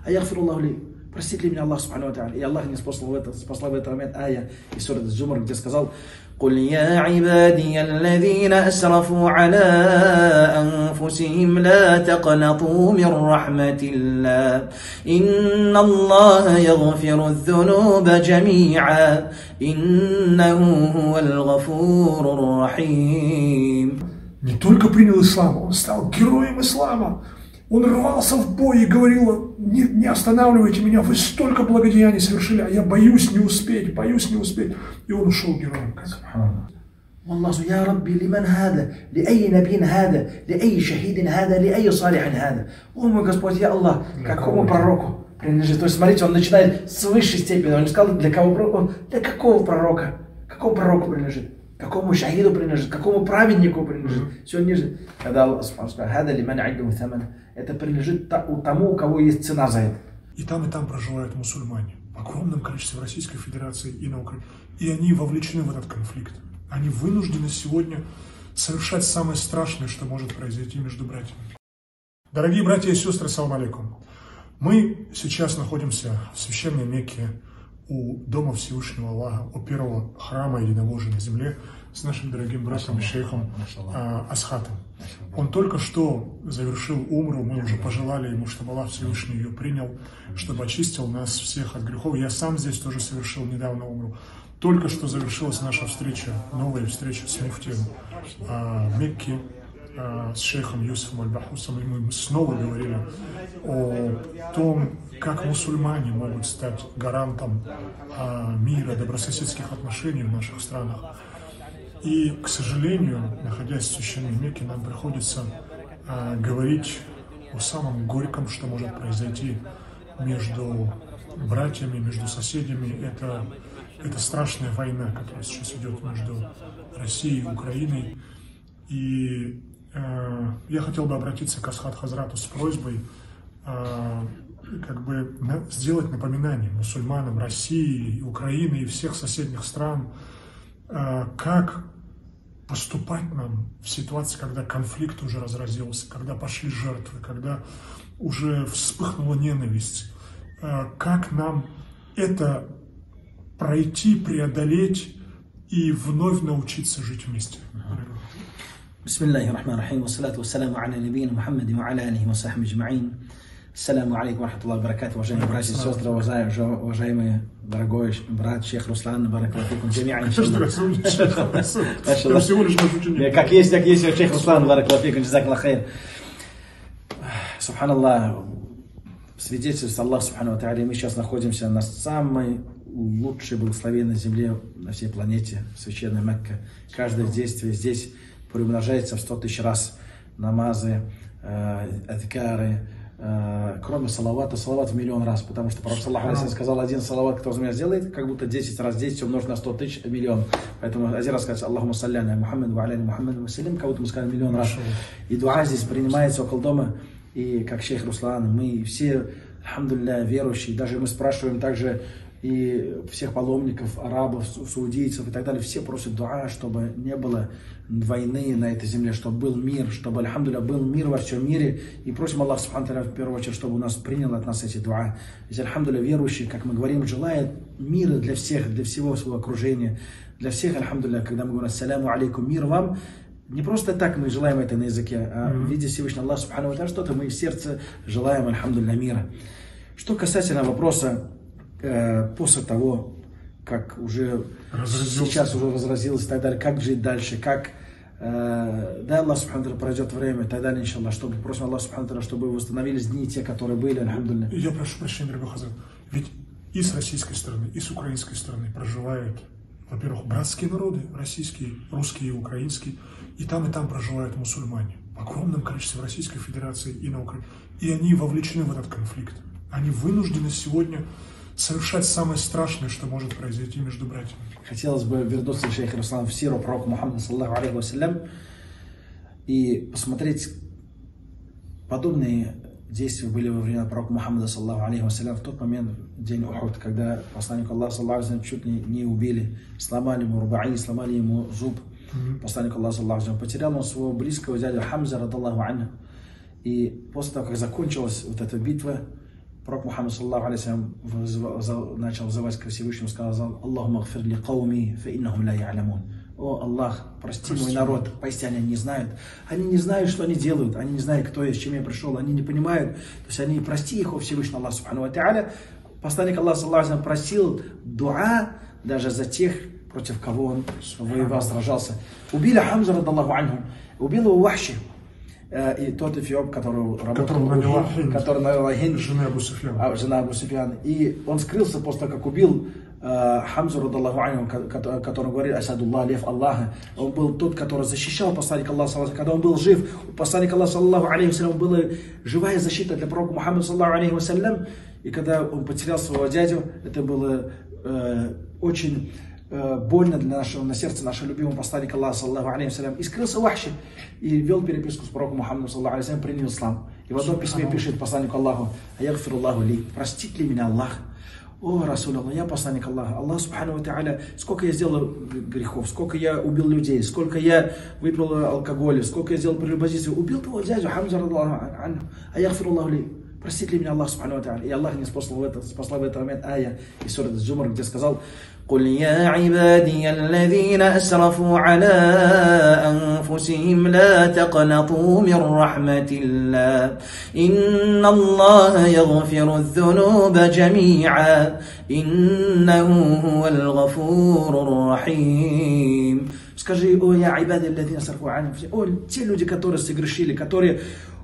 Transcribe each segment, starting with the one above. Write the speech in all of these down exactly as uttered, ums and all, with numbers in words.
а яхфируллаху ли, простит ли меня Аллах субхану ва тааля. И Аллах не спаслал в этот, спасла в этот момент ая из суры Джумар, где сказал: قل يا عبادي الذين أسرفوا على أنفسهم لا تقنطوا من رحمة الله إن الله يغفر الذنوب جميعا إنه هو الغفور الرحيم. Не только принял ислам, он стал героем ислама. Он рвался в бой и говорил: не, не останавливайте меня, вы столько благодеяний совершили, а я боюсь не успеть, боюсь не успеть. И он ушел героем. والله يا ربي لمن هذا لأي نبي هذا لأي شهيد هذا لأي صالح هذا. О мой Господь, я Аллах, какому пророку принадлежит? То есть смотрите, он начинает с высшей степени, он не сказал для кого, он для какого пророка, какому пророку принадлежит, какому шахиду принадлежит, какому праведнику принадлежит. Все ниже. Когда Аллах сказал: هذا لمن عنده ثمن, это принадлежит тому, у кого есть цена за это. И там, и там проживают мусульмане в огромном количестве в Российской Федерации и на Украине. И они вовлечены в этот конфликт. Они вынуждены сегодня совершать самое страшное, что может произойти между братьями. Дорогие братья и сестры, салам алейкум. Мы сейчас находимся в священной Мекке у Дома Всевышнего Аллаха, у первого храма единобожия на земле, с нашим дорогим братом и шейхом а, Асхатом. Он только что завершил умру, мы уже пожелали ему, чтобы Аллах Всевышний ее принял, чтобы очистил нас всех от грехов. Я сам здесь тоже совершил недавно умру. Только что завершилась наша встреча, новая встреча с муфтием а, Мекки, а, с шейхом Юсуфом Аль-Бахусом, и мы снова говорили о том, как мусульмане могут стать гарантом а, мира, добрососедских отношений в наших странах. И, к сожалению, находясь в священной Мекке, нам приходится а, говорить о самом горьком, что может произойти между братьями, между соседями. Это, это страшная война, которая сейчас идет между Россией и Украиной. И э, я хотел бы обратиться к Асхат Хазрату с просьбой э, как бы на, сделать напоминание мусульманам России, Украины и всех соседних стран, э, как поступать нам в ситуации, когда конфликт уже разразился, когда пошли жертвы, когда уже вспыхнула ненависть. Э, как нам это пройти, преодолеть и вновь научиться жить вместе. Бисмиллахи рахмани рахим, вассалату вассаламу аля набийна Мухаммади ва аля алихи ва сахбихи аджмаин. Ассаламу алейкум ва рахматуллахи ва баракатуху. Уважаемые братья и сестры, уважаемый дорогой брат шейх Руслан, баракаллаху фикум джамиан. Как есть, так есть, шейх Руслан, баракаллаху фикум, джазакаллаху хайр. Субханаллах, свидетельство Аллаха субхану ва тааля, мы сейчас находимся на самой лучшей благословенной земле на всей планете, священная Мекка. Каждое действие здесь приумножается в сто тысяч раз. Намазы, э, адкары, э, кроме салавата, салават в миллион раз, потому что Пророк саллаллаху алейхи ва саллям сказал: один салават, кто за меня сделает, как будто десять раз десять умножить на сто тысяч, миллион. Поэтому один раз сказать: Аллахумма салли аля Мухаммад ва аля Мухаммад ва саллим, как будто мы сказали миллион раз. И дуа здесь принимается около дома. И как шейх Руслан, мы все, альхамдулилля, верующие, даже мы спрашиваем также и всех паломников, арабов, саудийцев и так далее, все просят дуа, чтобы не было войны на этой земле, чтобы был мир, чтобы, альхамдулилля, был мир во всем мире. И просим Аллах субхану ва тааля в первую очередь, чтобы у нас принял от нас эти дуа. Ведь, альхамдулилля, верующий, как мы говорим, желает мира для всех, для всего своего окружения, для всех, альхамдулилля, когда мы говорим: ассаляму алейкум, мир вам. Не просто так мы желаем это на языке, а в виде Всевышнего Аллаха субхану ва тааля что-то мы в сердце желаем, альхамдулилля, мира. Что касательно вопроса, после того, как уже сейчас уже разразилось и так далее, как жить дальше, как, э, да, Аллах субхану ва тааля, пройдет время и так далее, иншаллах, чтобы, просим Аллах субхану ва тааля, чтобы восстановились дни те, которые были, альхамдулилля. Я прошу прощения, дорогой Хазрат, ведь и с российской стороны, и с украинской стороны проживают, во-первых, братские народы, российские, русские и украинские, и там, и там проживают мусульмане в огромном количестве в Российской Федерации и на Украине, и они вовлечены в этот конфликт. Они вынуждены сегодня совершать самое страшное, что может произойти между братьями. Хотелось бы вернуться, шейх Руслан, в сиру пророка Мухаммада саллаллаху алейхи ва саллям и посмотреть, подобные действия были во время пророка Мухаммада саллаллаху алейхи ва саллям в тот момент, день Ухуд, когда посланник Аллаха саллаллаху алейхи ва саллям чуть не, не убили, сломали ему рубаи, сломали ему зуб. Mm-hmm. Посланник Аллаха саллаллаху алейхи ва саллям потерял он своего близкого дядю Хамза радаллаху анху. И после того, как закончилась вот эта битва, пророк Мухаммад саллаллаху алейхи вассалям начал взывать к Всевышнему, сказал: Аллахумма гфир ли кауми, фа иннахум ла я'ламун. О Аллах, прости, прости мой народ, поистине они не знают. Они не знают, что они делают, они не знают, кто я, с чем я пришел, они не понимают. То есть они, прости их, о Всевышний Аллах субхану ва тааля. Посланник Аллаха саллаллаху алейхи просил дуа даже за тех, против кого он воевал, сражался. Убили Хамзу, радаллаху анху, убил его Вахши. И тот эфиоп, который работал, который навела Хинд, жена Абу Суфьяна. А, жена Абу Суфьяна. И он скрылся после того, как убил э, Хамзу, радаллаху анху, который говорит: Асадуллах, лев Аллаха. Он был тот, который защищал посланника Аллаха саллаллаху алейхи. Когда он был жив, у посланника Аллаха саллаллаху алейхи вассалям была живая защита для пророка Мухаммада саллаллаху алейхи вассалям. И когда он потерял своего дядю, это было э, очень больно для нашего, на сердце нашего любимого посланника Аллаха саллаллаху алейхи вассалям. И скрылся Вахши и вел переписку с пророком Мухаммадом саллаллаху алейхи вассалям, принял ислам. И в одном письме пишет посланнику Аллаху: Аягфируллаху ли, простит ли меня Аллах? О, Расул Аллах, я посланник Аллаха. Аллах субхану ва тааля, сколько я сделал грехов, сколько я убил людей, сколько я выпил алкоголя, сколько я сделал прелюбодействия, убил твоего дядю Хамзу, радаллаху анху. Аягфируллаху ли, простит ли меня Аллах субхану ва тааля? И Аллах не спаслал в этот, спасла в этот момент ая из суры Зумар, где сказал: قل يا عبادي الذين أسرفوا على أنفسهم لا تقنطوا من رحمة الله إن الله يغفر الذنوب جميعا إنه هو الغفور الرحيم. Скажи: о, я айбади аллазина асрафу аля анфусихим, о, те люди, которые согрешили, которые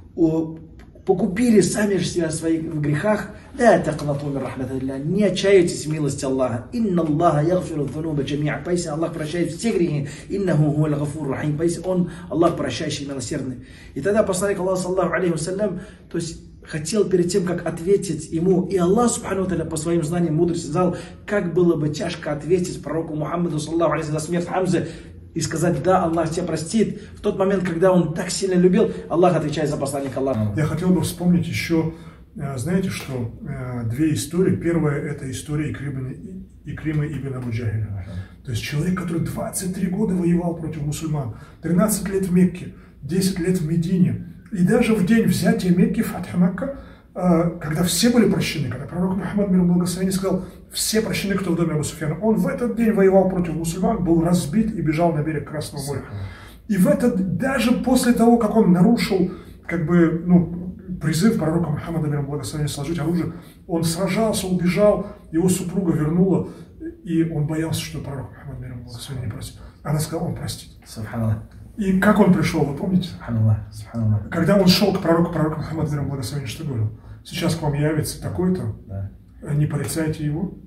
погубили сами себя в своих грехах, да, тaqnatu мин рахматиллах, не отчаивайтесь в милости Аллаха. Инна Аллаха ягфиру дзунуба джами'а, поистине Аллах прощает все грехи. Иннаху хуаль гафур рахим, поистине Он Аллах прощающий и милосердный. И тогда посланник Аллаха саллаллаху алейхи вассалям, то есть хотел перед тем, как ответить ему, и Аллах субхану ва тааля по своим знаниям мудрости сказал, как было бы тяжко ответить пророку Мухаммаду саллаллаху алейхи за смерть Хамзы и сказать: да, Аллах тебя простит. В тот момент, когда он так сильно любил, Аллах отвечает за посланника Аллаха. Я хотел бы вспомнить еще, знаете, что две истории. Первая — это история Икрима, Икрима ибн Абу Джахиля. То есть человек, который двадцать три года воевал против мусульман, тринадцать лет в Мекке, десять лет в Медине. И даже в день взятия Мекки, Фатх Макка, когда все были прощены, когда пророк Мухаммад, мир благословение, сказал: все прощены, кто в доме Абу Суфьяна, он в этот день воевал против мусульман, был разбит и бежал на берег Красного моря. И в этот, даже после того, как он нарушил, как бы, ну, призыв пророка Мухаммада, мир благословение, сложить оружие, он сражался, убежал, его супруга вернула, и он боялся, что пророк Мухаммад, мир благословение, не простит. Она сказала: он простит. И как он пришел, вы помните? Когда он шел к пророку, пророк Мухаммад, мир благословение, что говорил? Сейчас к вам явится такой-то, да. Не порицайте его.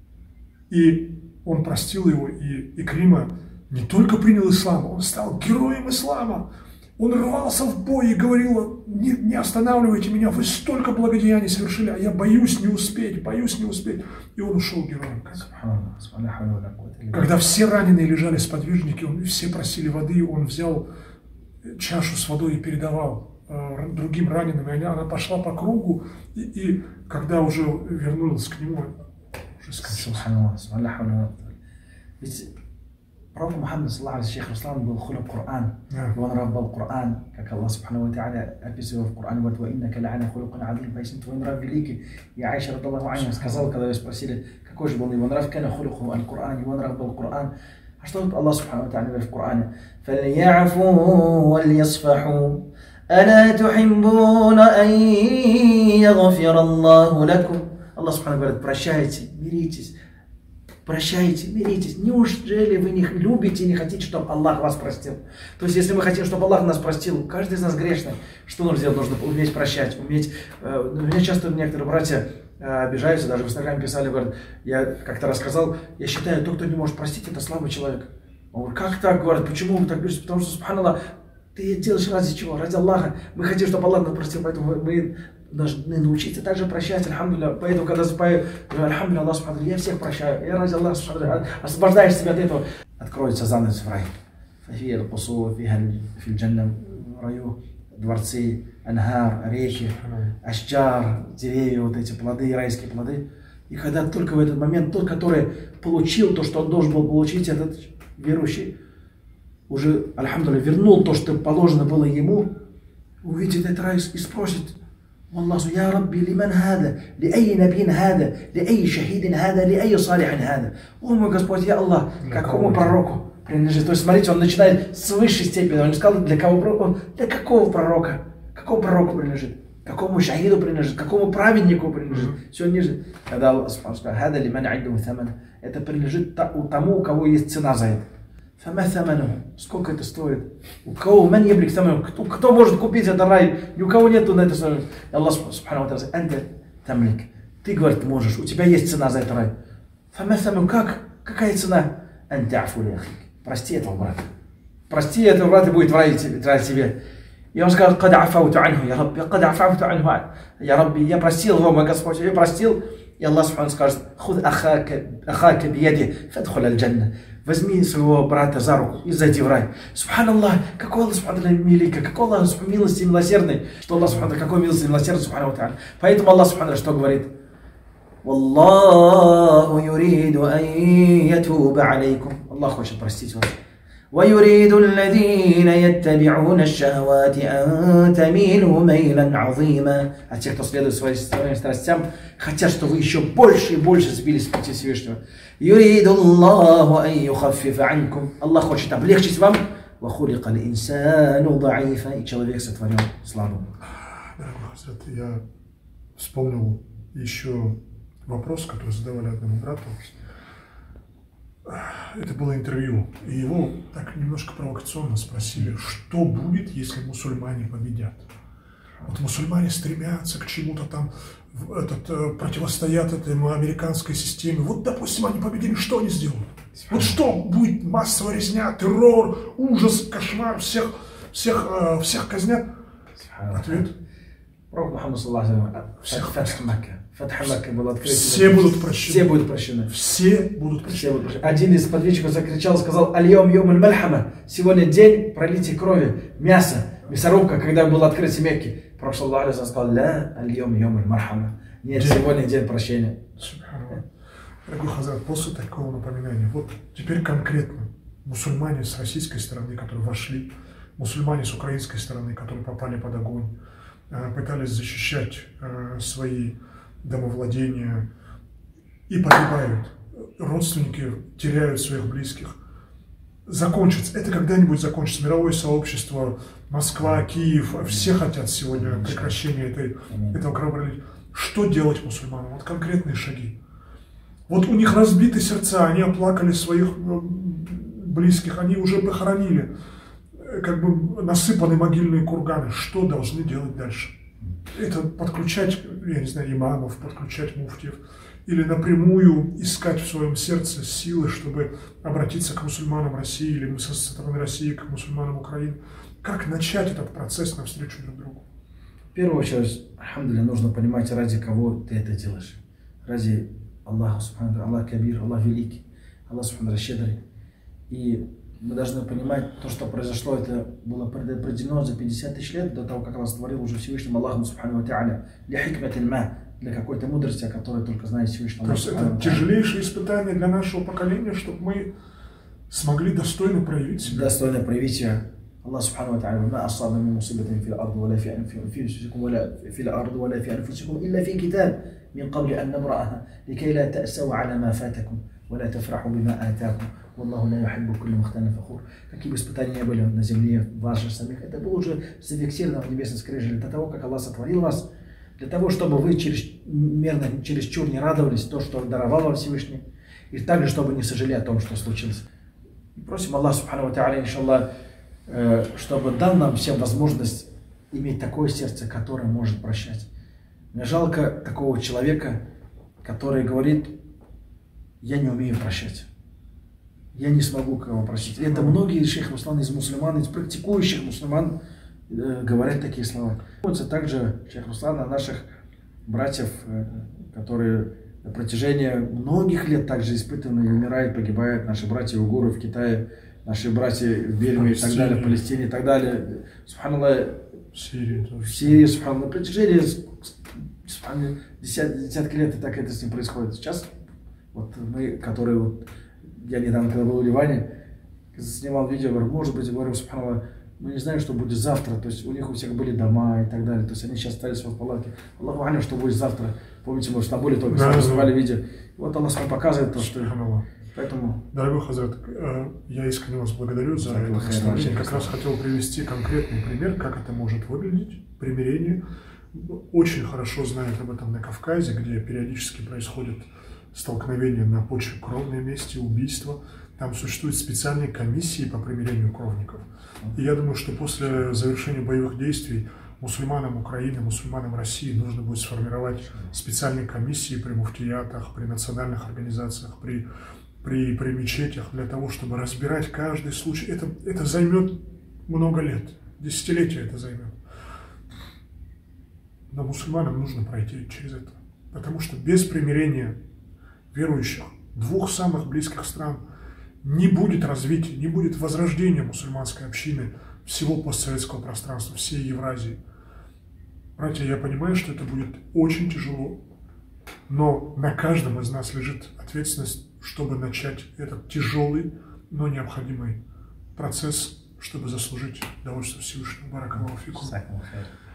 И он простил его, и Икрима не только принял ислам, он стал героем ислама. Он рвался в бой и говорил: не, не останавливайте меня, вы столько благодеяний совершили, а я боюсь не успеть, боюсь не успеть. И он ушел героем. Когда все раненые лежали сподвижники, он, все просили воды, он взял чашу с водой и передавал другим раненым, и она пошла по кругу, и, и когда уже вернулась к нему, уже скончался. Ведь пророк Мухаммад саллаллаху алейхи шейх Руслан был хулуб Коран, и он раbbал Коран, как Аллах субхану ва тааля описывал в Коране: вот: «Ва иннака ла'аля хулукун азим», пояснил: твой нрав великий. И Айша радаллаху анха сказала, когда ее спросили, какой же был его нрав: кана хулуху аль-Коран, его нрав был Коран. А что Аллах субхану ва тааля говорит в Коране: «Фалья'фу вальясфаху, ألا تحبون أن يغفر الله لكم». Аллах субхану говорит: прощайте, миритесь, прощайте, миритесь. Неужели вы не любите и не хотите, чтобы Аллах вас простил? То есть, если мы хотим, чтобы Аллах нас простил, каждый из нас грешный, что нужно сделать? Нужно уметь прощать, уметь... У меня часто некоторые братья обижаются, даже в Инстаграме писали, говорят: я как-то рассказал, я считаю, тот, кто не может простить, это слабый человек. Он говорит: как так? Говорят: почему вы так говорите? Потому что, субханаллах, ты делаешь ради чего? Ради Аллаха. Мы хотим, чтобы Аллах нас простил, поэтому мы должны научиться также прощать, альхамдулилля. Поэтому, когда запою, альхамдулилля, Аллах субхану, я всех прощаю. Я ради Аллаха субхану, освобождаешь себя от этого. Откроется занавес в рай. В раю дворцы, анхар, реки, ашчар, деревья, вот эти плоды, райские плоды. И когда только в этот момент тот, который получил то, что он должен был получить, этот верующий, уже, альхамдулилля, вернул то, что положено было ему, увидит этот рай и спросит: والله يا ربي لمن هذا؟ لأي نبي هذا؟ لأي شهيد هذا؟ لأي صالح هذا? О мой Господь, я Аллах, какому пророку принадлежит? То есть, смотрите, он начинает с высшей степени. Он не сказал, для кого пророка, для какого пророка? Какому пророку принадлежит? Какому шахиду принадлежит? Какому праведнику принадлежит? Все ниже. Когда Аллах сказал, «Хада лиман айду саман». Это принадлежит тому, у кого есть цена за это. Фама саману. Сколько это стоит? У кого ман яблик саману? Кто, кто может купить этот рай? Ни у кого нету на это саману. Аллах субхану ва тааля, анта тамлик. Ты, говорит, можешь. У тебя есть цена за этот рай. Фама саману. Как? Какая цена? Анта афу ли ахик. Прости этого брата. Прости этого брата, будет в рай тебе. И он сказал, «Кад афауту анху, я Рабби, кад афауту анху, я Рабби, я простил его, мой Господь, я простил». И Аллах Субхану скажет, «Худ ахака бияди, фадхуль аль-джанна». Возьми своего брата за руку и зайди в рай. Субханаллах, какой Аллах Субхану великий, какой Аллах милости и милосердный, что Аллах Субхану, какой милости и милосердный, Субхану тааля. Поэтому Аллах Субхану что говорит? «Валлаху юриду ан ятуба алейкум». Аллах хочет простить вас. ويريد الذين يتبعون الشهوات أن تميلوا ميلا عظيما. А те, кто следует своим страстям, хотят, чтобы вы еще больше и больше сбились с пути Всевышнего. يريد الله أن يخفف عنكم. Аллах хочет облегчить вам. وخلق الإنسان ضعيفا. И человек сотворен слабым. Дорогой Хазрат, я вспомнил еще вопрос, который задавали одному брату. Это было интервью, и его так немножко провокационно спросили, что будет, если мусульмане победят. Вот мусульмане стремятся к чему-то там, этот, противостоят этой американской системе. Вот, допустим, они победили, что они сделают? Вот что будет? Массовая резня, террор, ужас, кошмар, всех, всех, всех казнят? Ответ. Пророк Мухаммад саллаллаху алейхи ва саллям. Фатх Макка был открыт. Все будут прощены. Все будут прощены. Все будут прощены. Все будут прощены. Один из подвижников закричал, сказал: «Аль-йом йом аль-мальхама». Сегодня день пролития крови, мяса, мясорубка, когда был открыт Мекки. Пророк саллаллаху алейхи ва саллям сказал: «Ла аль-йом йом аль-мархама». Нет, день. Сегодня день прощения. Дорогой Хазрат, после такого напоминания, вот теперь конкретно мусульмане с российской стороны, которые вошли, мусульмане с украинской стороны, которые попали под огонь, пытались защищать свои домовладения и погибают. Родственники теряют своих близких. Закончится. Это когда-нибудь закончится. Мировое сообщество, Москва, Киев, все хотят сегодня прекращения этой, этого кровопролития. Что делать мусульманам? Вот конкретные шаги. Вот у них разбиты сердца, они оплакали своих близких, они уже похоронили, как бы насыпаны могильные курганы. Что должны делать дальше? Это подключать, я не знаю, имамов, подключать муфтиев, или напрямую искать в своем сердце силы, чтобы обратиться к мусульманам России, или со стороны России к мусульманам Украины. Как начать этот процесс навстречу друг другу? В первую очередь, альхамдулилля, нужно понимать, ради кого ты это делаешь. Ради Аллаха, субхану, Аллах кабир, Аллах великий, Аллах субхану щедрый. И мы должны понимать, то, что произошло, это было предопределено за пятьдесят тысяч лет до того, как Allah створил уже Всевышним Аллахом субхану ва тааля, для хикматин ма, для какой-то мудрости, о которой только знает Всевышний Аллах. То есть это тяжелейшее испытание для нашего поколения, чтобы мы смогли достойно проявить себя. Достойно проявить себя. Allah subhanahu wa ta'ala, ما أصاب من مصيبة في الأرض ولا في أنفسكم ولا في الأرض ولا في أنفسكم إلا في كتاب من قبل أن نبرأها لكي لا تأسوا على ما فاتكم ولا تفرحوا بما آتاكم والله لا يحب كل مختال فخور. Какие бы испытания не были на земле ваших самих, это было уже зафиксировано в небесной скрижали до того, как Аллах сотворил вас, для того, чтобы вы через мерно, через чур не радовались то, что даровал вам Всевышний, и также, чтобы не сожалели о том, что случилось. И просим Аллах субхану ва тааля, иншаллах, чтобы дал нам всем возможность иметь такое сердце, которое может прощать. Мне жалко такого человека, который говорит: я не умею прощать, я не смогу кого прощать. И это многие шейх мусульман из мусульман, из практикующих мусульман э, говорят такие слова. Это также шейх мусульман о наших братьев, э, которые на протяжении многих лет также испытаны и умирают, погибают, наши братья-уйгуры в Китае, наши братья в Бельме и так далее, в Палестине и так далее. Субханаллах, в Сирии, в Сирии, субханаллах, на протяжении десят, десятки лет и так это с ним происходит. Сейчас вот мы, которые вот, я недавно, когда был в Ливане, снимал видео, говорю, может быть, говорю, субханаллах, Мы не знаем, что будет завтра. То есть у них у всех были дома и так далее. То есть они сейчас остались в палатке. Аллаху алям, что будет завтра. Помните, мы в Стамбуле только да, снимали видео. Вот Аллах показывает то, что... Поэтому... Дорогой Хазрат, я искренне вас благодарю за это представление. Как раз хотел привести конкретный пример, как это может выглядеть, примирение. Очень хорошо знают об этом на Кавказе, где периодически происходят столкновения на почве кровной мести, убийства. Там существуют специальные комиссии по примирению кровников. И я думаю, что после завершения боевых действий мусульманам Украины, мусульманам России нужно будет сформировать специальные комиссии при муфтиятах, при национальных организациях, при, при, при мечетях, для того, чтобы разбирать каждый случай. Это, это займет много лет, десятилетия это займет. Но мусульманам нужно пройти через это. Потому что без примирения верующих двух самых близких стран не будет развития, не будет возрождения мусульманской общины всего постсоветского пространства, всей Евразии. Братья, я понимаю, что это будет очень тяжело, но на каждом из нас лежит ответственность, чтобы начать этот тяжелый, но необходимый процесс, чтобы заслужить довольство Всевышнего. Барак Аллаху фикум.